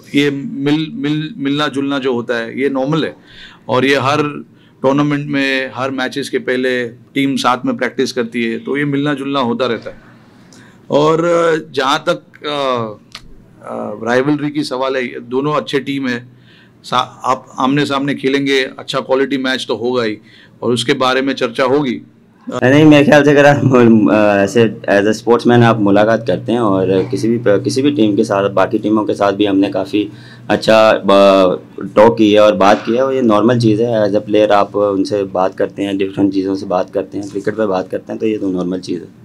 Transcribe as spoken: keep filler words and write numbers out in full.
ये मिल मिल मिलना जुलना जो होता है ये नॉर्मल है, और ये हर टूर्नामेंट में हर मैचेस के पहले टीम साथ में प्रैक्टिस करती है, तो ये मिलना जुलना होता रहता है। और जहाँ तक राइवलरी की सवाल है, दोनों अच्छे टीम है, आप आमने सामने खेलेंगे, अच्छा क्वालिटी मैच तो होगा ही, और उसके बारे में चर्चा होगी। नहीं, मेरे ख्याल से अगर आप ऐसे एज ए स्पोर्ट्समैन आप मुलाकात करते हैं और किसी भी किसी भी टीम के साथ, बाकी टीमों के साथ भी हमने काफ़ी अच्छा टॉक की है और बात की है, और ये नॉर्मल चीज़ है। एज ए प्लेयर आप उनसे बात करते हैं, डिफरेंट चीज़ों से बात करते हैं, क्रिकेट पे बात करते हैं, तो ये तो नॉर्मल चीज़ है।